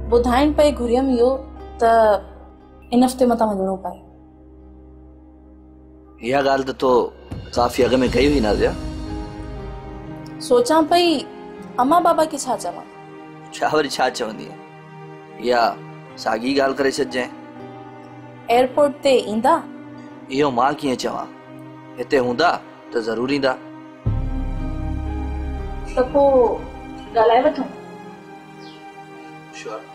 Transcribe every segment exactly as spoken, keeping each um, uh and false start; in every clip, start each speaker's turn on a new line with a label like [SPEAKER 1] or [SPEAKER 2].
[SPEAKER 1] ॿुधाइण पए घुरियम इहो त इन हफ़्ते मतां वञणो पए।
[SPEAKER 2] इहा ॻाल्हि त तो काफ़ी अॻ में कई हुई नाज़िया।
[SPEAKER 1] सोचां पई अम्मा बाबा खे छा चवां।
[SPEAKER 2] छा वरी छा चवंदी? या साॻी ॻाल्हि करे छॾिजांइ।
[SPEAKER 1] एयरपोर्ट ते ईंदा?
[SPEAKER 2] इहो मां कीअं चवां? हिते हूंदा त ज़रूर ईंदा।
[SPEAKER 1] त पोइ ॻाल्हाए वठूं।
[SPEAKER 2] श्योर।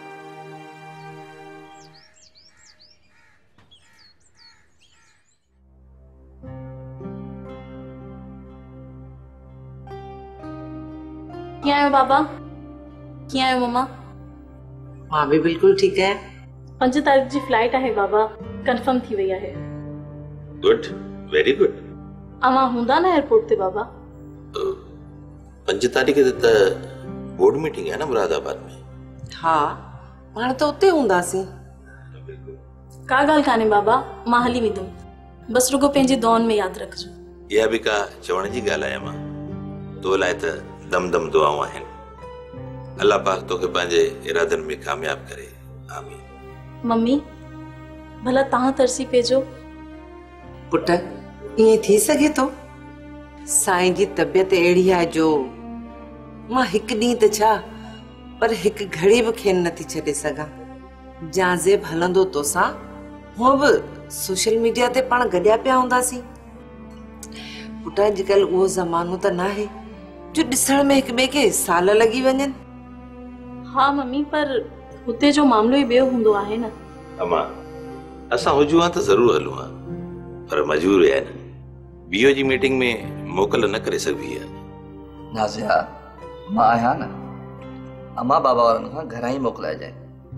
[SPEAKER 1] कीअं आहियो बाबा? कीअं आहियो मम्मा?
[SPEAKER 3] मां भी बिल्कुल ठीक है।
[SPEAKER 1] पंज तारीख़ जी फ्लाइट है बाबा, कंफर्म थी वई है।
[SPEAKER 4] Good, very good.
[SPEAKER 1] अवां हूंदा ना एयरपोर्ट ते बाबा?
[SPEAKER 4] पंज तारीख़ ते त बोर्ड मीटिंग है ना मुरादाबाद में।
[SPEAKER 3] हाँ, पाण तो उते हूंदासीं।
[SPEAKER 1] का ॻाल्हि कान्हे बाबा, मां हली वेंदुमि। बस रुगो पंहिंजी दौन में यादि रखिजो।
[SPEAKER 4] इहा भी का चवण जी ॻाल्हि आहे मां। तो लाइ त दम दम दुआऊं आहिनि। अल्लाह पाक तोखे पंहिंजे इरादनि में कामयाब करे। आमीन।
[SPEAKER 1] मम्मी, भला तव्हां तरसी पेजो।
[SPEAKER 3] पुट, ईअं थी सघे थो? साईं जी तबियत अहिड़ी आहे जो मां हिकु ॾींहुं त छा पर हिकु घड़ी बि खेनि नथी छॾे सघां। जाज़ेब हलंदो तोसां, हूअं बि सोशल मीडिया ते पाण गॾिया पिया हूंदासीं। पुट, अॼुकल्ह उहो ज़मानो त न आहे जो ॾिसण में हिक ॿिए खे साल लॻी वञनि।
[SPEAKER 1] हाँ मम्मी, पर हुते जो मामलो ई ॿियो हूंदो आहे न।
[SPEAKER 4] अमा, असां हुजूं त ज़रूर हलूं हा, पर मजबूर आहे न। बीओ जी मीटिंग में मोकल न करे सघबी आहे।
[SPEAKER 2] नाज़िया, मां आहियां न। अम्मा बाबा वारनि खां घरां ई मोकिलाइजांइ।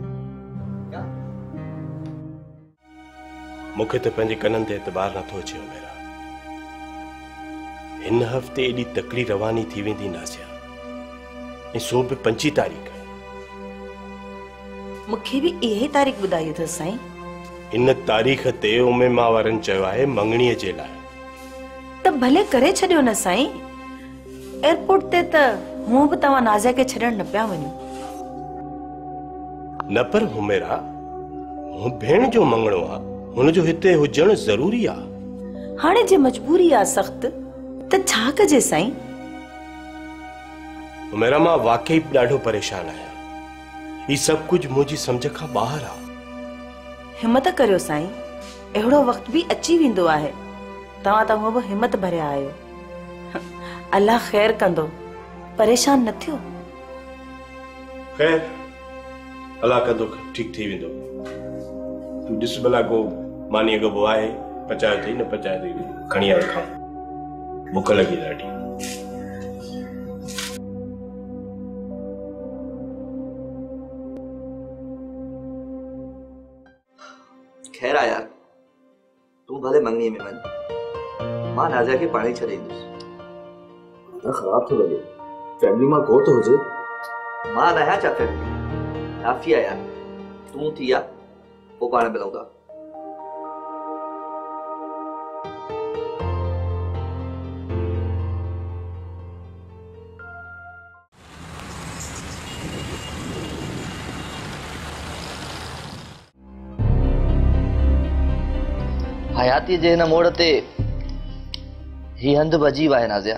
[SPEAKER 5] मूंखे त पंहिंजे कननि ते एतबार नथो अचे मेरा। हिन हफ़्ते एॾी तकड़ी रवानी थी वेंदी नाज़िया, ऐं सो बि पंजी तारीख़।
[SPEAKER 6] मूंखे बि इहे तारीख़ ॿुधाई अथसि साईं।
[SPEAKER 5] इन तारीख़ ते उमेमा वारनि चयो आहे मंगणीअ जे लाइ।
[SPEAKER 6] त भले करे छॾियो न साईं। एयरपोर्ट ते त हूअं बि तव्हां नाज़िया खे छॾण न पिया वञो।
[SPEAKER 5] न पर हुमेरा, हूं भेण जो मंगणो आहे, हुनजो हिते हुजण ज़रूरी आहे।
[SPEAKER 6] हाणे जे मजबूरी आहे सख़्त, त छा कजे साईं?
[SPEAKER 5] हुमेरा, मां वाकई ॾाढो परेशान आहियां। ही सभु कुझु मुंहिंजी सम्झ खां ॿाहिरि आहे।
[SPEAKER 6] हिम्मत करियो साईं, अहिड़ो वक़्त बि अची वेंदो आहे। तव्हां त हूअं बि हिम्मत भरिया आहियो। अल्लाह ख़ैर कंदो, परेशान न थियो।
[SPEAKER 5] ख़ैर, अल्लाह कंदो ठीक थी वेंदो। तूं ॾिस भला को मानी अॻो आहे, पचायो अथई न पचायो अथई, खणी आ खां। बुख लगी ॾाढी।
[SPEAKER 2] खैर आ यार, तू भले मंगनी में वञ, मां नाज़िया खे पाणी छॾे ईंदुसि।
[SPEAKER 7] त ख़राब थो लॻे, फैमिली मां को तो हुजे।
[SPEAKER 2] मां न आहियां छा फैमिली? काफ़ी आहे यार, तू थी आ, पोइ पाण मिलूं था। हयाती जे हिन मोड़ ते ही हंध भॼी वियो आहे नाज़िया।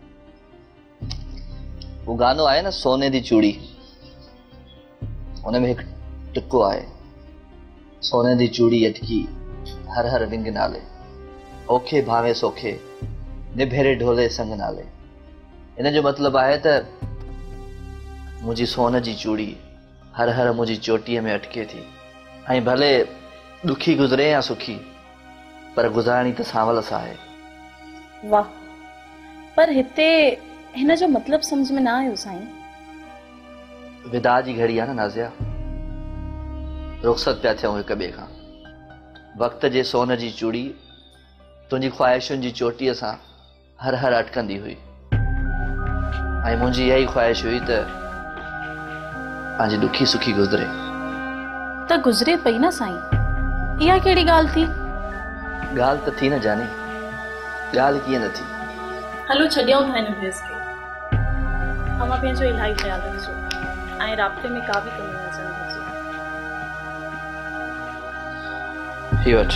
[SPEAKER 2] वो गानो आहे न सोने दी चूड़ी, उनमें हिकु टिको आहे, सोने दी चूड़ी अटकी हर हर विंग नाले, ओखे भावे सोखे निभेरे ढोले संग नाले। इन जो मतिलबु आहे त मुंहिंजी सोन जी चूड़ी हर हर मुंहिंजी चोटीअ में अटके थी, ऐं भले ॾुखी गुज़रे या सुखी, पर गुज़ारणी त सांवल सां आहे।
[SPEAKER 1] वाह, पर हिते हिन जो मतलब समझ में ना आयो साईं।
[SPEAKER 2] विदा जी घड़ी आहे न नाज़िया, रुख़सत पिया थियूं हिक ॿिए खां। वक़्त जे सोन जी चूड़ी तुंहिंजी ख़्वाहिशुनि जी चोटीअ सां हर हर अटकंदी हुई, ऐं मुंहिंजी इहा ई ख़्वाहिश हुई त पंहिंजी ॾुखी सुखी गुज़रे।
[SPEAKER 1] त गुज़रे पई न साईं, इहा कहिड़ी ॻाल्हि थी?
[SPEAKER 2] ॻाल्हि त थी न जानी, ॻाल्हि कीअं न थी।
[SPEAKER 1] हलो छॾियूं था हिन भेस खे। अमां पंहिंजो इलाही ख़्यालु रखिजो ऐं राब्ते में का बि कमी न अचणु घुरिजे।
[SPEAKER 2] ही वठ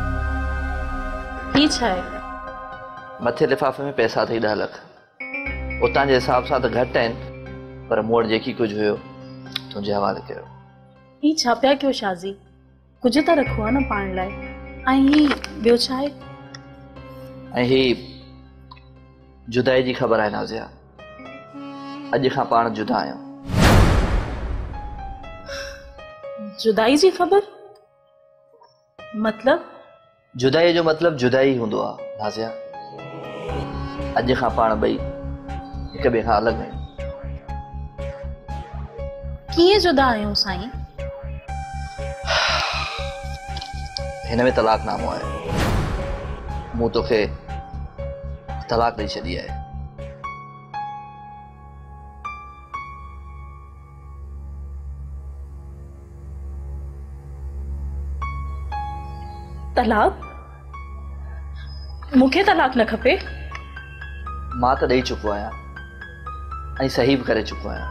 [SPEAKER 1] ही छा आहे?
[SPEAKER 2] मथे लिफ़ाफ़े में पैसा अथई ॾह लख। उतां जे हिसाब सां त घटि आहिनि, पर मूं वटि जेकी कुझु हुयो तुंहिंजे हवाले कयो।
[SPEAKER 1] ही छा पिया कयो शाज़ी? कुझु त रखो आहे न पाण लाइ। ऐं ही ॿियो छा आहे?
[SPEAKER 2] ऐं ही जुदाई जी ख़बर आहे नाज़िया। अॼु खां पाण जुदा आहियूं।
[SPEAKER 1] जुदाई जी ख़बर? मतलब?
[SPEAKER 2] जुदाई जो मतलब जुदाई हूंदो आहे नाज़िया। अॼु खां पाण ॿई हिक ॿिए खां अलॻि आहियूं।
[SPEAKER 1] कीअं जुदा आहियूं साईं?
[SPEAKER 2] हिन में तलाक़नामो आहे। मूं तोखे तलाक ॾेई छॾी आहे।
[SPEAKER 1] तलाक? मूंखे तलाक न खपे।
[SPEAKER 2] मां त ॾेई चुको आहियां ऐं सही बि करे चुको आहियां।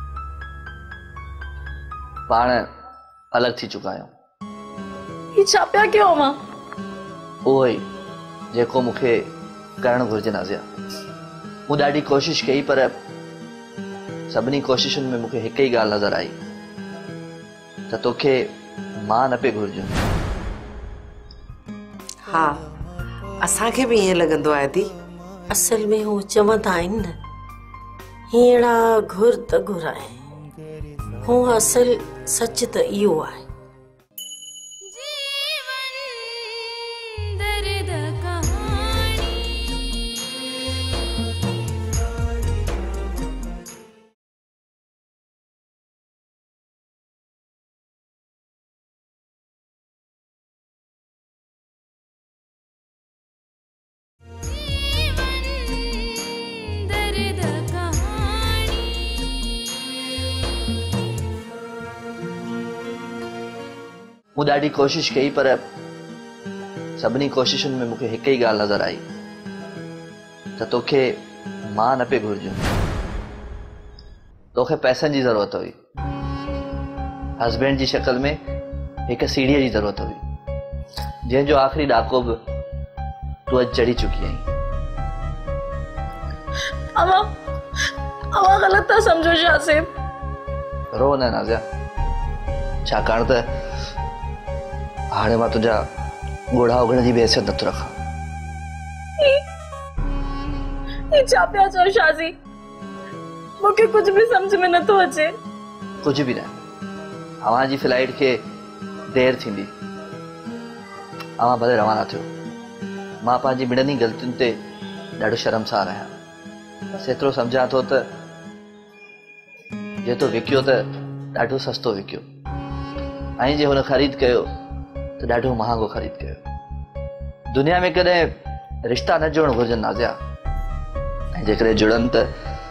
[SPEAKER 2] पाण अलॻि थी चुका आहियूं।
[SPEAKER 1] ही छा पिया कयो मां?
[SPEAKER 2] उहो ई जेको मूंखे करणु घुरिजे नाज़िया। मूं ॾाढी कोशिशि कई, पर सभिनी कोशिशुनि में मूंखे हिकु ई ॻाल्हि नज़र आई त तोखे मां न पे घुरिजूं।
[SPEAKER 3] हा, असांखे बि ईअं लॻंदो आहे दी।
[SPEAKER 8] असल में हू चवंदा आहिनि न, हीअड़ा घुर त घुर आहे। हू असल सच त इहो आहे।
[SPEAKER 2] मूं ॾाढी कोशिशि कई, पर सभिनी कोशिशुनि में मूंखे हिकु ई ॻाल्हि नज़र आई त तोखे मां न पे घुरिजूं। तोखे पैसनि जी ज़रूरत हुई, हस्बैंड जी शक्ल में हिकु सीढ़ीअ जी ज़रूरत हुई, जंहिंजो आख़िरी ॾाको बि तूं अॼु चढ़ी चुकी आहीं।
[SPEAKER 1] अवा अवा ग़लति था सम्झो शासिब।
[SPEAKER 2] रो न नाज़िया, छाकाणि त हाणे मां तुंहिंजा ॻोढ़ा उगण जी बि हैसियत नथो रखां।
[SPEAKER 1] ही छा पिया चओ शाज़ी? मूंखे कुझु बि सम्झ में नथो अचे।
[SPEAKER 2] कुझु बि न। अव्हां जी फ्लाइट खे देरि थींदी, अव्हां भले रवाना थियो। मां पंहिंजी ॿिन्हिनि ग़लतियुनि ते ॾाढो शर्मसार आहियां। बसि एतिरो सम्झां थो त जे तो विकियो त ॾाढो सस्तो विकियो, ऐं जे हुन ख़रीद कयो त ॾाढो महांगो ख़रीद कयो। दुनिया में कॾहिं रिश्ता न जोड़णु घुरिजनि नाज़िया, ऐं जेकॾहिं जुड़नि त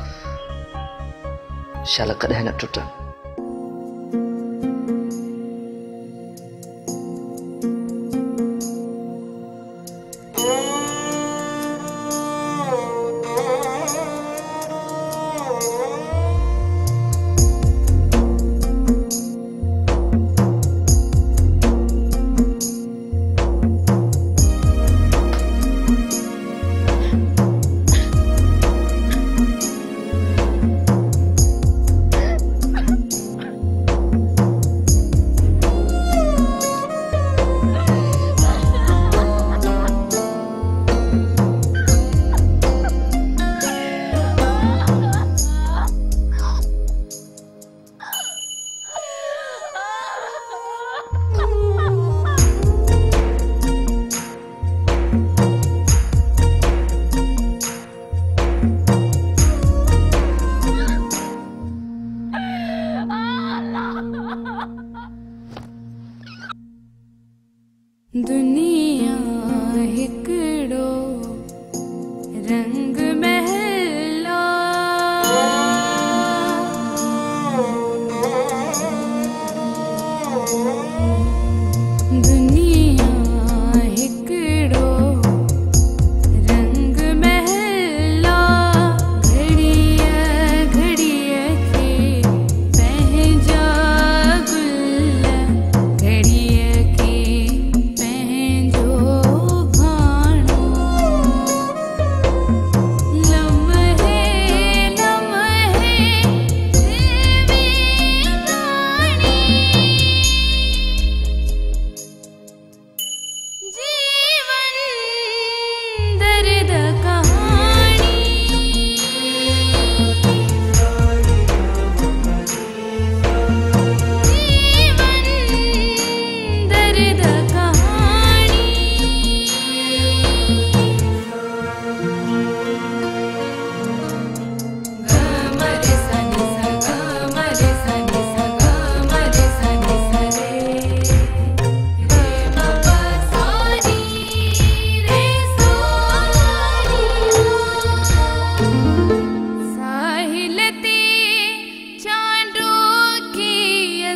[SPEAKER 2] शल कॾहिं न टुटनि।
[SPEAKER 9] दुनिया हिकड़ो रंग महला दुनिया हिकड़ो रंग महला घड़िया घड़िया के पहजा गुल घड़िया के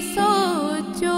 [SPEAKER 9] सोचो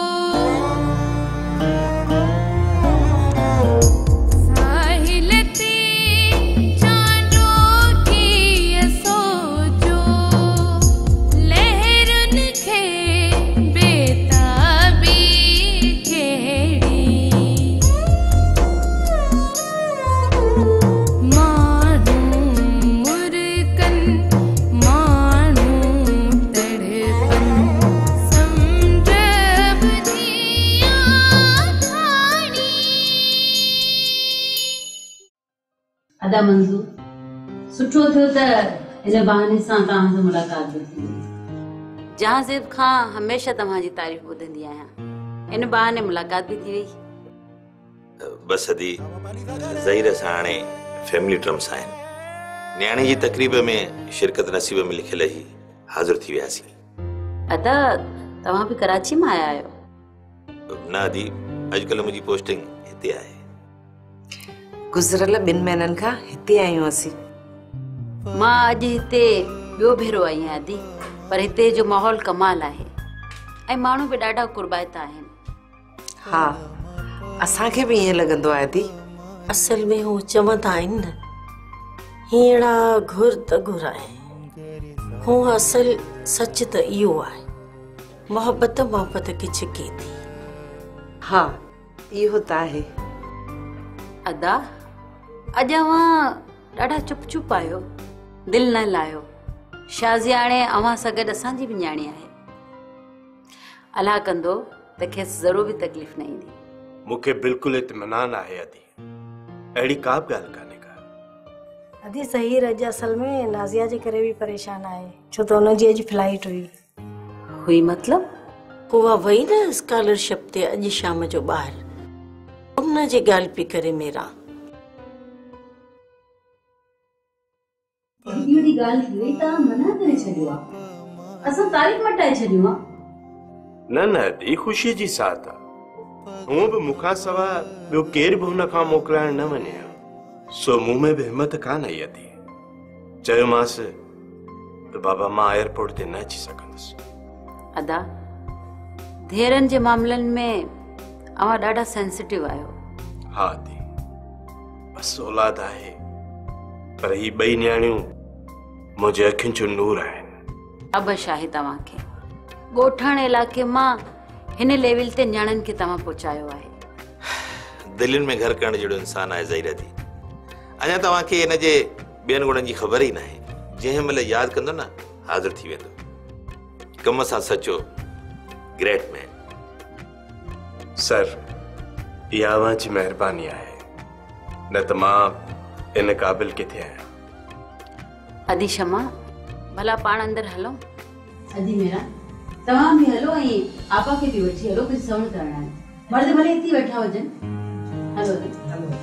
[SPEAKER 10] अदा मंज़ूर सुठो थियो त इन बहाने सां तव्हां सां मुलाक़ात बि थी वई।
[SPEAKER 6] जहाज़ेब खां हमेशा तव्हांजी तारीफ़ ॿुधंदी आहियां, इन बहाने मुलाक़ात बि थी वई।
[SPEAKER 4] बस अदी ज़हीर सां हाणे फैमिली ट्रम्स आहिनि। न्याणी जी तकरीब में शिरकत नसीब में लिखियल ही हाज़िर थी वियासीं।
[SPEAKER 6] अदा तव्हां बि कराची मां आया आहियो?
[SPEAKER 4] न अदी, अॼुकल्ह मुंहिंजी पोस्टिंग हिते आहे।
[SPEAKER 3] गुज़िरियल ॿिनि महीननि खां हिते आहियूं असीं।
[SPEAKER 6] मां अॼु हिते ॿियो भेरो आई आहियां अदी, पर हिते जो माहौल कमाल आहे ऐं माण्हू बि ॾाढा कुर्बाइता आहिनि।
[SPEAKER 3] हा, असांखे बि ईअं लॻंदो आहे अदी।
[SPEAKER 8] असल में हू चवंदा आहिनि न, हीअड़ा घुर त घुर आहे। हू असल सच त इहो आहे, मोहबत मोहबत खे छिके थी।
[SPEAKER 3] हा, इहो त आहे।
[SPEAKER 6] अदा अॼु अवां ॾाढा चुप चुप आहियो, दिलि न लाहियो। शाज़ियाणे अवां सां गॾु असांजी बि न्याणी आहे। अलाह कंदो त खेसि ज़रूरु बि तकलीफ़ न ईंदी।
[SPEAKER 5] मूंखे बिल्कुलु इत्मीनान आहे अदी, अहिड़ी का बि ॻाल्हि कान्हे का।
[SPEAKER 11] अदी ज़हीर अॼु असल में नाज़िया जे करे बि परेशान आहे, छो त हुनजी अॼु फ्लाइट हुई।
[SPEAKER 6] हुई मतलब?
[SPEAKER 8] उहा वई न स्कॉलरशिप ते अॼु शाम जो ॿाहिरि, उन जी ॻाल्हि पई करे मेरा।
[SPEAKER 10] एॾी वॾी ॻाल्हि थी वई तव्हां मना करे छॾियो आहे, असां तारीफ़ मटाए छॾियूं आहे।
[SPEAKER 5] न न अदी, ख़ुशीअ जी साथ आहे। हूअं बि मूंखां सवाइ ॿियो केर बि हुन खां मोकिलाइण न वञे हा, सो मूं में बि हिमत कान आई अदी। चयोमांसि त बाबा मां एयरपोर्ट ते न अची सघंदुसि।
[SPEAKER 6] अदा धेरनि जे मामलनि में अवां ॾाढा सेंसिटिव आहियो।
[SPEAKER 5] हा अदी, बसि औलाद आहे, पर ही ॿई न्याणियूं मुंहिंजे अखियुनि जो नूर आहिनि।
[SPEAKER 6] अबश आहे तव्हांखे। ॻोठाण इलाइक़े मां हिन लेवल ते न्याणियुनि खे तव्हां पहुचायो आहे।
[SPEAKER 4] दिलनि में घर करण जहिड़ो इंसान आहे ज़हीर अदी। अञा तव्हांखे हिन जे ॿियनि गुणनि जी ख़बर ई न आहे। जंहिं महिल यादि कंदो न हाज़िर थी वेंदो। कम सां सचो ग्रेट मैन।
[SPEAKER 5] सर, इहा अवां जी महिरबानी आहे, न त मां इन क़ाबिल किथे आहियां।
[SPEAKER 6] अदी शमा, भला पाण अंदरि हलो।
[SPEAKER 10] अदी मेरा तव्हां बि हलो ऐं आपा खे बि वठी हलो, कुझु सवण करणा आहिनि। मर्द भले हिते वेठा हुजनि। हलो हलो।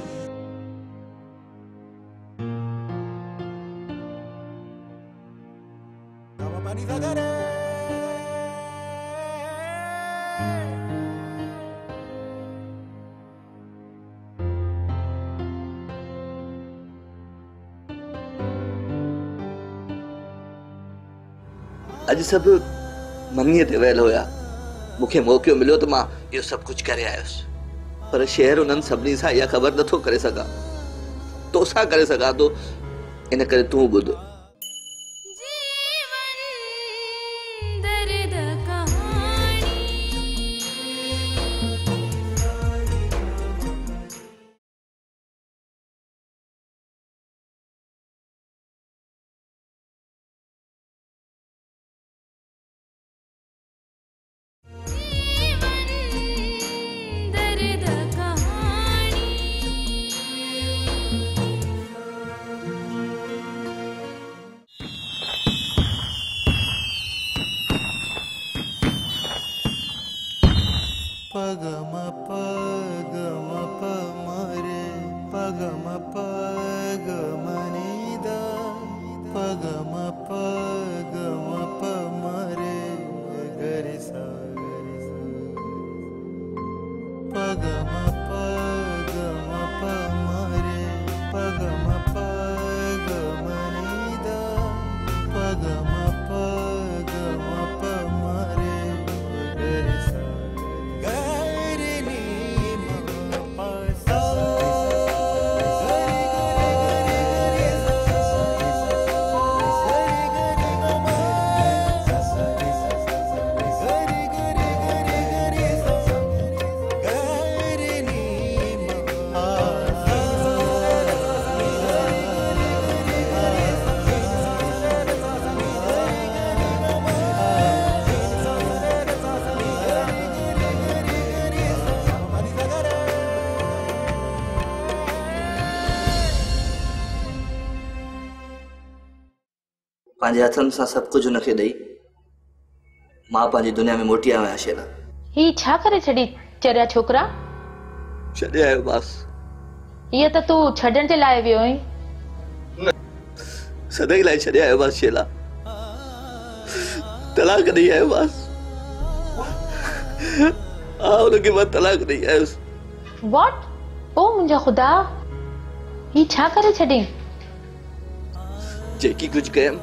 [SPEAKER 2] अॼु सभु मनीअ ते वियल हुया। मूंखे मौक़ो मिलियो त मां इहो सभु कुझु करे आयुसि, पर शहर उन्हनि सभिनी सां इहा ख़बर नथो करे सघां। तोसां करे सघां थो, इन करे तूं ॿुध। पंहिंजे हथनि सां सभु कुझु हुनखे ॾेई मां पंहिंजी दुनिया में मोटी आयो आहियां शेला।
[SPEAKER 12] ही छा करे छॾी चरिया छोकिरा?
[SPEAKER 2] छॾे आयो बस।
[SPEAKER 12] हीअ त तूं छॾण जे लाइ वियो आहीं।
[SPEAKER 2] सदाई लाइ छॾे आयो बस शेला। तलाक ॾेई आयो बस। हा हुनखे मां तलाक ॾेई आयुसि।
[SPEAKER 12] वॉट? ओ मुंहिंजा ख़ुदा, ही छा करे छॾी?
[SPEAKER 2] जेकी कुझु कयमि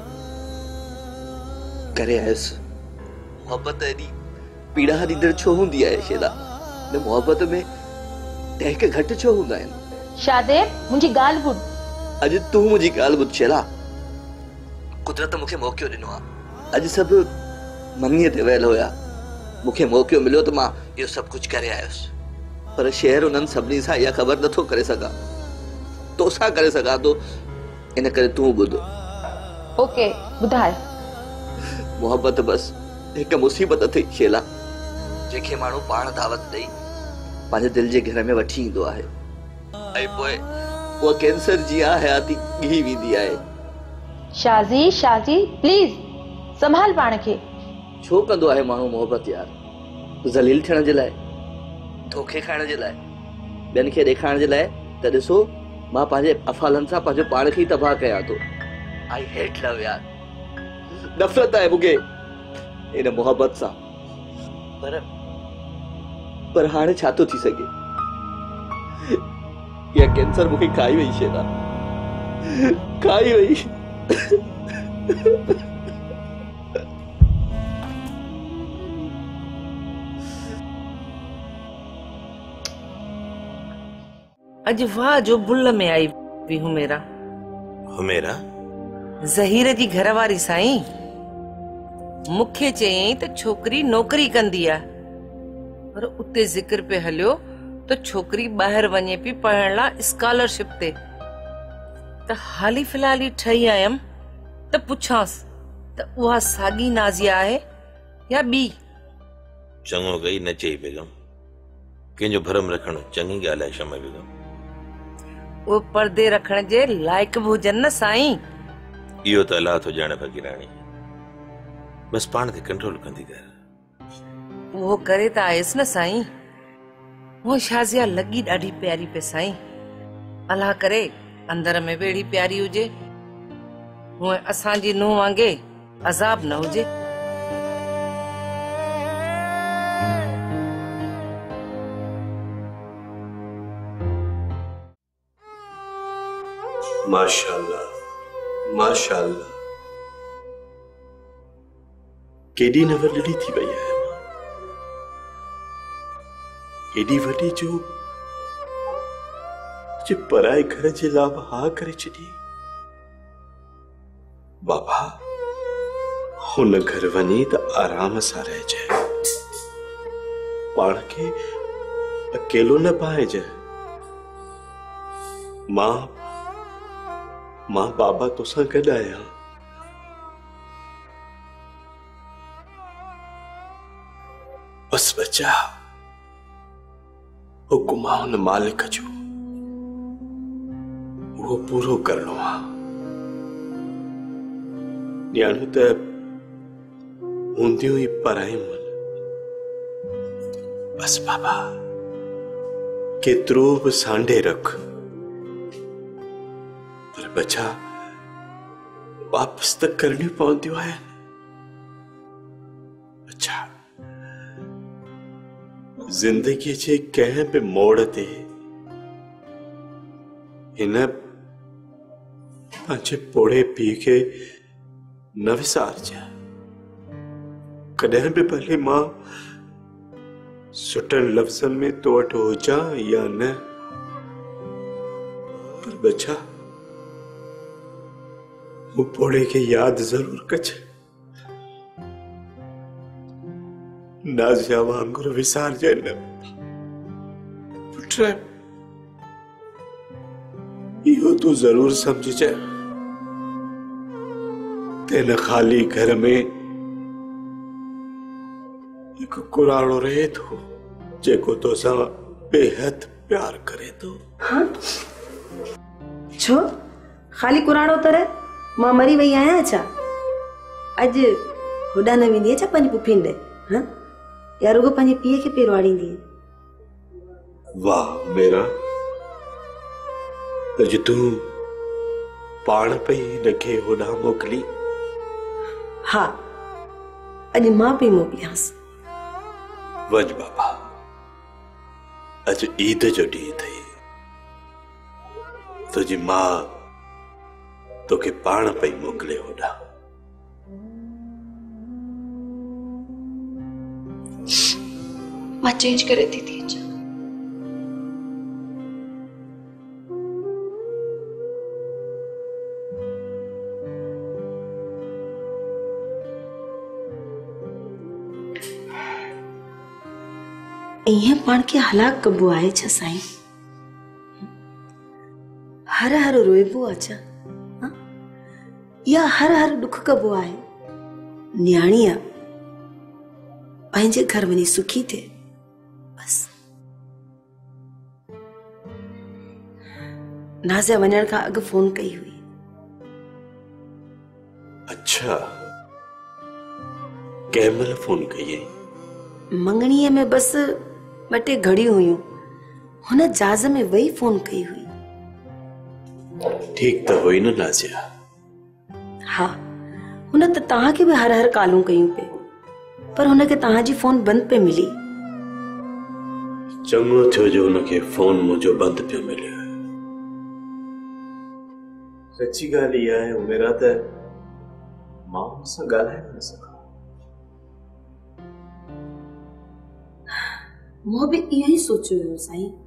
[SPEAKER 2] करे आयुसि। मोहबत एॾी पीड़ा ॾींदड़ छो हूंदी आहे शेला? न मोहबत में टहक घटि छो हूंदा आहिनि?
[SPEAKER 12] शादेब मुंहिंजी ॻाल्हि ॿुध।
[SPEAKER 2] अॼु तूं मुंहिंजी ॻाल्हि ॿुध शेला। कुदरत मूंखे मौक़ो ॾिनो आहे। अॼु सभु मङीअ ते वियल हुया। मूंखे मौक़ो मिलियो त मां इहो सभु कुझु करे आयुसि। पर शहर उन्हनि सभिनी सां इहा ख़बर नथो करे सघां। तोसां करे सघां थो, इन करे तूं ॿुध।
[SPEAKER 12] ओके ॿुधाए।
[SPEAKER 2] मोहबत बस हिकु मुसीबत थी शेला, जंहिंखे माण्हू पाण दावत ॾेई पंहिंजे दिलि जे घर में वठी ईंदो आहे ऐं पोइ उहा कैंसर जी हयाती घी वेंदी आहे।
[SPEAKER 12] शाज़ी शाज़ी प्लीज संभाल पाण खे।
[SPEAKER 2] छो कंदो आहे माण्हू मोहबत यार? ज़लील थियण जे लाइ, धोखे खाइण जे लाइ, ॿियनि खे ॾेखारण जे लाइ? त ॾिसो मां पंहिंजे अफ़ालनि सां पंहिंजो पाण खे ई तबाह कयां थो। आई हेट लव यार। नफ़रत आहे मूंखे इन मोहबत सां। पर पर हाणे छा थो थी सघे? इहा कैंसर मूंखे खाई वई शेला, खाई वई।
[SPEAKER 3] अॼु वाह जो बुल में आई हुई हुमेरा।
[SPEAKER 4] हुमेरा?
[SPEAKER 3] ज़हीर जी घरवारी साईं। मूंखे चयईं त छोकिरी नौकरी कंदी आहे, पर उते ज़िक्र पे हलियो त छोकिरी ॿाहिरि वञे पई पढ़ण लाइ स्कॉलरशिप ते। त हाली फ़िलहाल ई ठही आयमि त पुछांसि त उहा साॻी नाज़िया आहे या ॿी?
[SPEAKER 4] चङो कई न चई बेगम। कंहिंजो भरम रखणु चङी ॻाल्हि आहे शमा बेगम।
[SPEAKER 3] वो पर्दे रखण जे लाइक भी हुजन न साईं।
[SPEAKER 4] इहो त अल्लाह तो ॼाणे फ़क़ीराणी। बस पाण ते कंट्रोल कंदी कर।
[SPEAKER 3] वो करे त आयसि न साईं। वो शाज़िया लगी ॾाढी प्यारी पे साईं। अल्लाह करे अंदर में भी अहिड़ी प्यारी हुजे, हूअं असांजी नूंहं वांगे अज़ाब न हुजे।
[SPEAKER 5] माशाअल्लाह माशाअल्लाह, केडी न वॾी थी वई आहे मां। एडी वॾी जो जे पराए घर जे लाभ हा करे छॾी। बाबा हुन घर वञी त आराम सां रहिजांइ, पाण खे अकेलो न पाइजांइ। मां मां बाबा तोसां गॾु आहियां। बस बचा हुकुम आहे हुन मालिक जो, वो पूरो करणो आहे। ॼाणो त हूंदियूं ई परायूं आहिनि। बस बाबा केतिरो बि सांडे रख, पर बचा वापस त करणी पवंदियूं आहिनि। अच्छा, जिंदगी जे कंहिं बि मोड़ ते हिन पंहिंजे पोड़े पीउ खे न विसारजांइ। कॾहिं बि भले मां सुठनि लफ़्ज़नि में तो वटि हुजां या न, पर बचा वो पोड़े के याद जरूर कजांइ। नाज़िया वांगुरु विसारजांइ न। पुट इहो तूं जरूर समझजांइ त हिन ख़ाली घर में हिकु कुराड़ो रहे थो जेको तोसां बेहद प्यार करे थो।
[SPEAKER 11] हाँ? छो खाली कुराड़ो तरे मां मरी वई आहियां छा? अॼु होॾा न वेंदी छा पंहिंजी पुफीन ॾे? हाँ या रुगो पंहिंजे पीउ खे पेर वाड़ींदी?
[SPEAKER 5] वाह मेरा, अॼु तूं पाण पई हिनखे होॾां मोकिली?
[SPEAKER 11] हा, अॼु मां पई मोकिलियांसि।
[SPEAKER 5] वञ बाबा, अॼु ईद जो ॾींहुं अथई। तुंहिंजी मां तोखे पाण पई मोकिले होॾां।
[SPEAKER 13] मां चेंज करे थी थी अचां।
[SPEAKER 11] ईअं पाण खे हलाक कबो आहे छा साईं? हर हर रोइबो आहे छा? या हर हर दुख कबो आहे? न्याणी आहे, पंहिंजे घर वञी सुखी थिए बस। नाज़िया वञण खां अॻु फोन कई हुई।
[SPEAKER 5] अच्छा, कंहिं महिल फोन कई?
[SPEAKER 11] मंगणीअ में बस ॿ टे घड़ियूं हुयूं, हुन जहाज़ में वही फोन कई हुई।
[SPEAKER 5] ठीक त हुई न नाज़िया?
[SPEAKER 11] हाँ, हुन त तव्हांखे बि हर हर कालूं कयूं पे, पर हुनखे तव्हांजी फोन बंदि पे मिली।
[SPEAKER 5] चङो थियो जो हुनखे फोन मुंहिंजो बंदि पियो मिलियो। सची ॻाल्हि इहा आहे उमेरा त मां हुन सां ॻाल्हाए न सघां।
[SPEAKER 11] मूं बि इहो ई सोचियो हुयो साईं,